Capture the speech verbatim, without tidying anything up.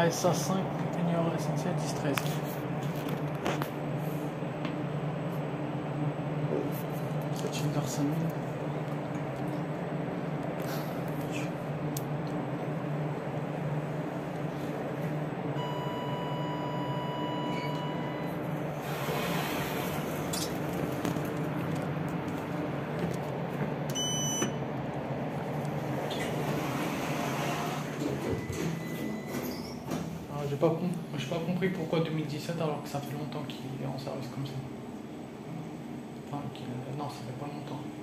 A S A cinq, Senior S N C dix treize. Schindler cinq mille. J'ai pas, j'ai pas compris pourquoi deux mille dix-sept alors que ça fait longtemps qu'il est en service comme ça. Enfin, qu'il... non, ça fait pas longtemps.